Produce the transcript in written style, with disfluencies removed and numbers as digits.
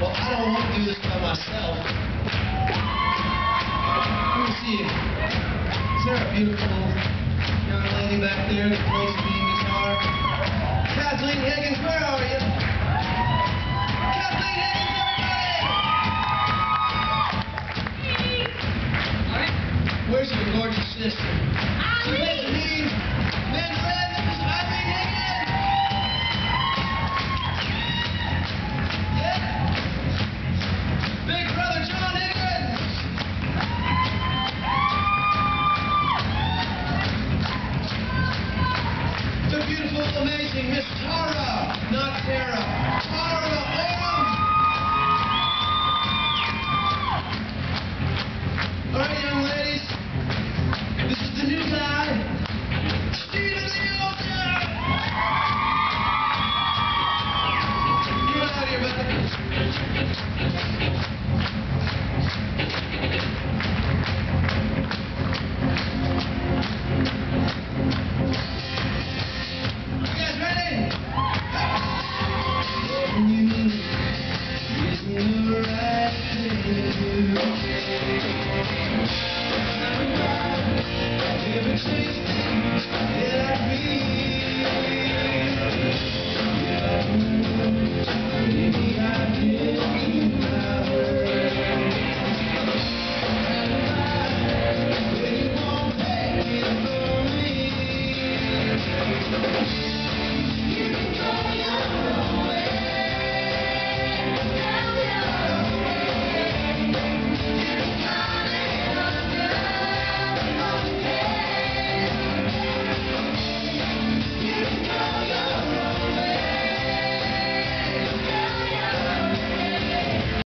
Well, I don't want to do this by myself. Let me see. Is there a beautiful young lady back there that plays the lead guitar? Kathleen Higgins, where are you? Kathleen Higgins, everybody! Where's your gorgeous sister? She plays the lead. Men friends, Miss Eileen Higgins! Yeah! Big brother John Higgins! The beautiful, amazing Miss Tara, not Tara.